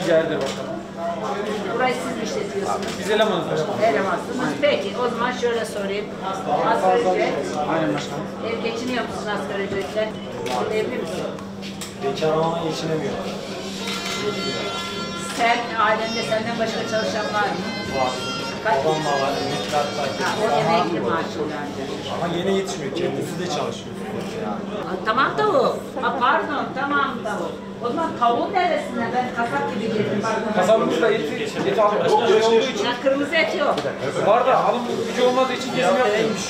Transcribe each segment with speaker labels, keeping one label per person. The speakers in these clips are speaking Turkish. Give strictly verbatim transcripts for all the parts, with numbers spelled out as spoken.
Speaker 1: Rica ederim başkanım.
Speaker 2: Burayı siz mi işletiyorsunuz?
Speaker 1: Biz elemanız başkanım.
Speaker 2: Elemansınız. Peki o zaman şöyle sorayım. Asgari ücret.
Speaker 1: Aynen başkanım.
Speaker 2: Ev geçiniyor musun asgari ücretle? Evli misin?
Speaker 3: Bekar ama geçinemiyor.
Speaker 2: Sen, ailende senden başka çalışan var mı?
Speaker 3: Var.
Speaker 2: Kaç?
Speaker 3: Babam da var, emekli hatta.
Speaker 2: Ha, o emekli maaşından.
Speaker 3: Ama yine yetişmiyor, kendisi de çalışıyor.
Speaker 2: Ha, tamam tavuk. Ha, pardon, tamam tavuk. O zaman tavuğun neresinden? Ben kasap gibi girdim.
Speaker 1: Kasabımızda eti, eti alım gücü olduğu için
Speaker 2: Ya, kırmızı et yok.
Speaker 1: var da alım gücü olmadığı için kesim yapmıyoruz.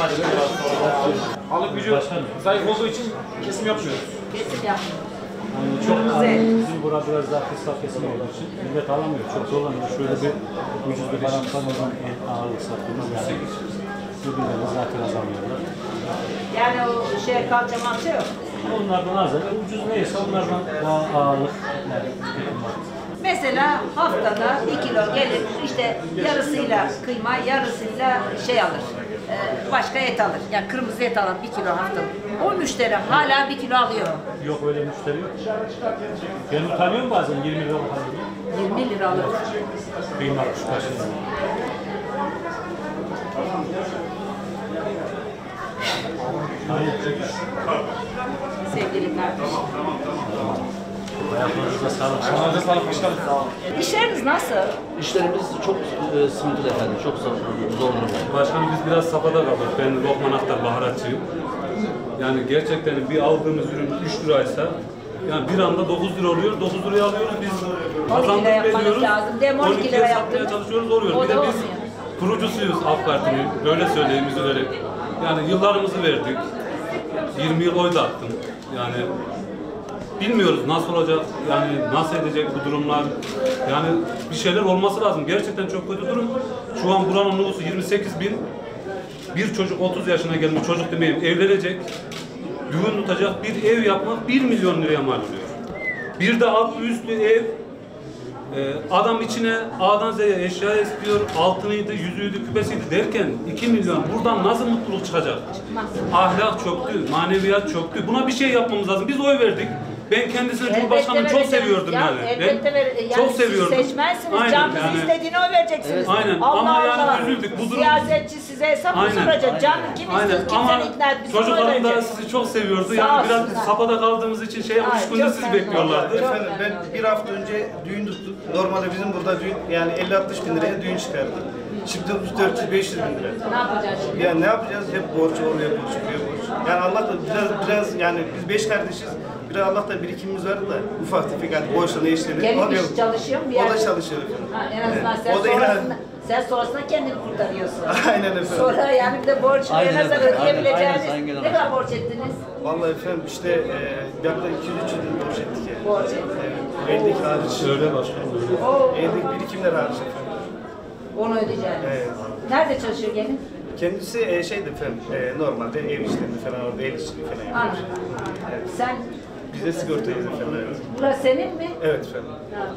Speaker 1: Alım gücü zayıf olduğu için kesim yapmıyoruz.
Speaker 2: Kesim yapmıyor.
Speaker 4: Yani çok ağır. Bizim burada biraz daha kısa kesim olduğu için millet alamıyor. Çok zorlanıyor. Şöyle bir ucuz bir baraklarımızdan ağırlık satıyoruz. Yani birbirlerine zaten azalıyorlar.
Speaker 2: Yani o şey kalça malça yok.
Speaker 4: Onlardan az. Ucuz neyse onlardan daha ağırlık. Yani,
Speaker 2: Mesela haftada bir kilo gelir, işte yarısıyla kıyma, yarısıyla şey alır, e, başka et alır. Yani kırmızı et alır bir kilo haftalık. O müşteri hala bir kilo alıyor.
Speaker 4: yok öyle müşteri yok. Ben utanıyorum bazen yirmi lira alıyor.
Speaker 2: yirmi lira alır.
Speaker 4: Kıyma şu başında.
Speaker 2: Sevgili kardeşim.
Speaker 4: Ayaklarınıza sağlık.
Speaker 1: Ayağınıza sağlık başkanım.
Speaker 2: İşleriniz nasıl?
Speaker 5: İşlerimiz çok e, sıkıntılı efendim, çok zor, zor durumda.
Speaker 6: Başkanım biz biraz safhada kaldık. Ben Lokman Aktar baharatçıyım. Yani gerçekten bir aldığımız ürün üç liraysa yani bir anda dokuz lira oluyor. dokuz liraya alıyoruz biz.
Speaker 2: on iki lira yapmanız
Speaker 6: veriyoruz.
Speaker 2: lazım. Değil mi? on iki lira
Speaker 6: satmaya
Speaker 2: yaptınız.
Speaker 6: çalışıyoruz oluyor.
Speaker 2: O
Speaker 6: Bir de
Speaker 2: da
Speaker 6: biz
Speaker 2: olmuyor.
Speaker 6: kurucusuyuz AK Parti'nin. Böyle söyleyeyim üzülerek. Yani yıllarımızı verdik. yirmi yıl oy da attım. Yani bilmiyoruz nasıl olacak, yani nasıl edecek bu durumlar. Yani bir şeyler olması lazım. Gerçekten çok kötü durum. Şu an buranın nüfusu yirmi sekiz bin. Bir çocuk otuz yaşına gelmiş, çocuk demeyeyim, evlenecek, düğün tutacak bir ev yapmak bir milyon liraya mal oluyor. Bir de altlı üstlü ev, e, adam içine A'dan Z'ye eşya istiyor, altınıydı, yüzüğüydü, küpesiydi derken iki milyon. Buradan nasıl mutluluk çıkacak? Ahlak çöktü, maneviyat çöktü. Buna bir şey yapmamız lazım. Biz oy verdik. Ben kendisini Cumhurbaşkanı'nı çok seviyordum
Speaker 2: ya,
Speaker 6: yani.
Speaker 2: Elbette ver, yani
Speaker 6: çok
Speaker 2: siz
Speaker 6: seviyordum.
Speaker 2: seçmensiniz,
Speaker 6: Aynen,
Speaker 2: canınız
Speaker 6: yani.
Speaker 2: istediğine oy vereceksiniz.
Speaker 6: Aynen.
Speaker 2: Allah
Speaker 6: Ama yani
Speaker 2: Allah.
Speaker 6: üzüldük. Bu durum-
Speaker 2: Siyasetçi size hesap mı
Speaker 6: Aynen.
Speaker 2: soracak? Canım kim
Speaker 6: Aynen.
Speaker 2: istiyor,
Speaker 6: Ama
Speaker 2: kimsenin ikna et, bize oy
Speaker 6: çocuklarım da
Speaker 2: verecek.
Speaker 6: sizi çok seviyordu.
Speaker 2: Sağ
Speaker 6: Yani biraz
Speaker 2: olsunlar.
Speaker 6: safhada kaldığımız için şey
Speaker 2: Ay,
Speaker 6: üç gündür
Speaker 2: çok
Speaker 6: sizi
Speaker 2: memnun
Speaker 6: bekliyorlardı.
Speaker 2: oldum.
Speaker 7: Efendim ben bir hafta önce düğün tuttuk. Normalde bizim burada düğün yani elli altmış bin liraya düğün çıkardı. Şimdi dört yüz beş yüz bin lira.
Speaker 2: Ne yapacağız şimdi?
Speaker 7: Yani ne yapacağız? Hep borç oluyor, borç oluyor, borç. Yani Allah da biraz biraz yani biz beş kardeşiz. Biraz Allah'ta birikimimiz vardı da ufak tefek hadi borçla ne işleri.
Speaker 2: Gelin iş çalışıyor mu bir
Speaker 7: O da
Speaker 2: yerde?
Speaker 7: çalışıyor efendim.
Speaker 2: Ha, en azından
Speaker 7: Evet.
Speaker 2: sen
Speaker 7: O da en az-
Speaker 2: sonrasında, sen sonrasında kendini kurtarıyorsun.
Speaker 7: Aynen efendim.
Speaker 2: Sonra yani bir de borç
Speaker 5: Aynen
Speaker 2: vermezse
Speaker 5: efendim, aynen, aynen,
Speaker 2: ödeyebileceğiniz
Speaker 5: Sayın Genel
Speaker 2: ne kadar borç ettiniz?
Speaker 7: Vallahi efendim işte e, yaklaşık iki yüz üç yüz bin borç ettik yani.
Speaker 2: Borç ettiniz.
Speaker 7: Evet. Eldeki hariç.
Speaker 6: Öyle başkanım. öyle.
Speaker 2: Oo,
Speaker 7: Eldeki birikimler hariç efendim.
Speaker 2: onu ödeyeceğiniz.
Speaker 7: Evet.
Speaker 2: Nerede çalışıyor gelin?
Speaker 7: Kendisi e, şeydi efendim, e, normalde ev işlerini falan orada el işçiliği falan yapıyor.
Speaker 2: Anladım. Sen,
Speaker 7: Biz de sigortayız efendim. Evet,
Speaker 2: burası senin mi?
Speaker 7: evet efendim.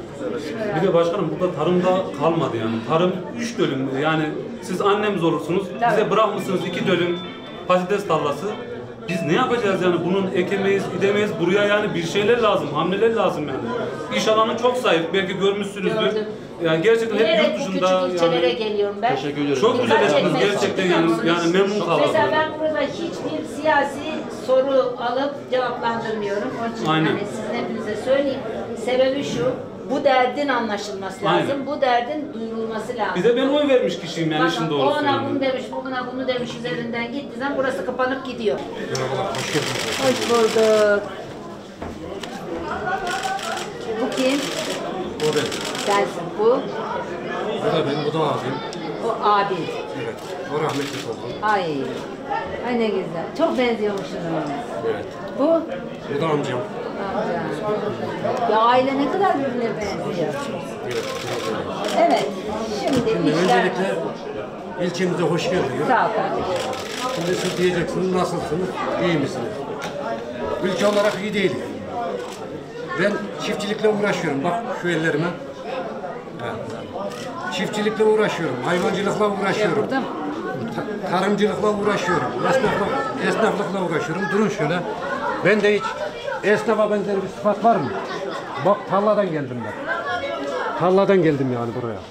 Speaker 6: Bir de başkanım burada tarımda kalmadı yani. Tarım üç dönüm yani siz annemiz olursunuz. Bize bırakmışsınız iki dönüm patates tarlası. Biz ne yapacağız yani bunun ekemeyiz, gidemeyiz. Buraya yani bir şeyler lazım, hamleler lazım yani. İş alanı çok zayıf. Belki görmüşsünüzdür.
Speaker 2: Gördüm.
Speaker 6: Yani gerçekten hep
Speaker 2: Bilerek
Speaker 6: yurt
Speaker 2: bu
Speaker 6: dışında
Speaker 2: küçük ilçelere
Speaker 6: yani
Speaker 2: geliyorum ben.
Speaker 5: Teşekkür ediyorum.
Speaker 6: çok güzel
Speaker 2: Dikkat
Speaker 6: yaptınız
Speaker 2: çekmek
Speaker 6: gerçekten
Speaker 2: istiyor
Speaker 6: yani,
Speaker 2: musunuz?
Speaker 6: yani memnun kaldım.
Speaker 2: Mesela ben burada hiçbir siyasi soru alıp cevaplandırmıyorum. Onun için
Speaker 6: Aynen.
Speaker 2: hani sizin hepinize söyleyeyim. Sebebi şu, bu derdin anlaşılması lazım.
Speaker 6: Aynen.
Speaker 2: Bu derdin duyurulması lazım.
Speaker 6: Bir de ben oy vermiş kişiyim yani işin
Speaker 2: Bakın,
Speaker 6: doğrusu.
Speaker 2: o ona
Speaker 6: yani.
Speaker 2: bunu demiş, bu buna bunu demiş üzerinden gittiği zaman burası kapanıp gidiyor. Hoş bulduk. Bu kim?
Speaker 8: O ben.
Speaker 2: Sensin bu.
Speaker 8: Bu da ben, bu da abim.
Speaker 2: O abin.
Speaker 8: Evet. O rahmetli oldu.
Speaker 2: Ay. Ay ne güzel. Çok benziyormuşsunuz.
Speaker 8: Evet.
Speaker 2: Bu?
Speaker 8: Bu da amcam.
Speaker 2: Amca. Ya aile ne kadar birbirine benziyor.
Speaker 8: Evet.
Speaker 2: Evet. Şimdi
Speaker 8: Şimdi
Speaker 2: işler...
Speaker 8: öncelikle ilçemize hoş geldiniz.
Speaker 2: Sağ ol kardeşim.
Speaker 8: Şimdi siz diyeceksiniz, nasılsınız, iyi misiniz? Ülke olarak iyi değiliz. Ben çiftçilikle uğraşıyorum. Bak şu ellerime. Ha. Çiftçilikle uğraşıyorum, hayvancılıkla uğraşıyorum.
Speaker 2: Burada mı?
Speaker 8: Ta- tarımcılıkla uğraşıyorum, esnafla, esnaflıkla uğraşıyorum. Durun şöyle. Ben de hiç esnafa benzer bir sıfat var mı? Bak tarladan geldim ben. tarladan geldim yani buraya.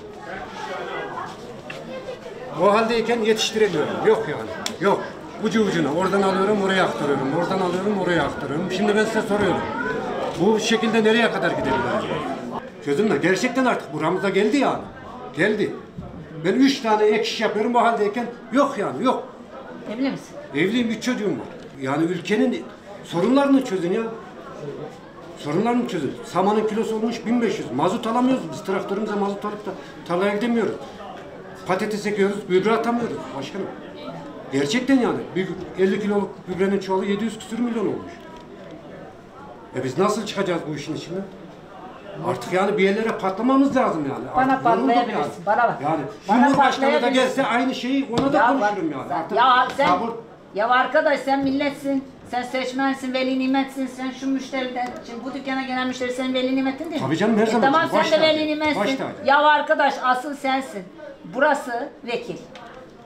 Speaker 8: O haldeyken yetiştiremiyorum. Yok yani. Yok. Ucu ucuna. Oradan alıyorum, oraya aktarıyorum. Oradan alıyorum, oraya aktarıyorum. Şimdi ben size soruyorum. Bu şekilde nereye kadar gidebiliriz? Çözüm de gerçekten artık buramıza geldi yani. Geldi. Ben üç tane ek iş yapıyorum o haldeyken yok yani yok.
Speaker 2: Evli misin?
Speaker 8: Evliyim, üç çocuğum var. Yani ülkenin sorunlarını çözün ya. Sorunlarını çözün. Samanın kilosu olmuş bin beş yüz. Mazot alamıyoruz. Biz traktörümüze mazot alıp da tarlaya gidemiyoruz. Patates ekiyoruz, gübre atamıyoruz başkanım. Gerçekten yani. Bir elli kiloluk gübrenin çuvalı yedi yüz küsür milyon olmuş. E biz nasıl çıkacağız bu işin içinden? Artık yani bir yerlere patlamamız lazım yani.
Speaker 2: Bana
Speaker 8: Artık yorulduk
Speaker 2: patlayabilirsin,
Speaker 8: yani.
Speaker 2: bana bak.
Speaker 8: Yani
Speaker 2: Bana
Speaker 8: Cumhurbaşkanı da
Speaker 2: patlayabilirsin.
Speaker 8: gelse aynı şeyi ona da
Speaker 2: Ya
Speaker 8: konuşurum
Speaker 2: bak,
Speaker 8: yani.
Speaker 2: sen-
Speaker 8: Artık
Speaker 2: ya sen,
Speaker 8: sabır.
Speaker 2: ya arkadaş sen milletsin, sen seçmensin, veli nimetsin, sen şu müşteriden, şimdi bu dükkana gelen müşteri senin veli nimetin değil mi?
Speaker 8: Tabii canım, her zaman
Speaker 2: Tamam
Speaker 8: için. Baş
Speaker 2: sen de
Speaker 8: tacı,
Speaker 2: veli nimetsin.
Speaker 8: baş tacı.
Speaker 2: Ya arkadaş asıl sensin. Burası vekil.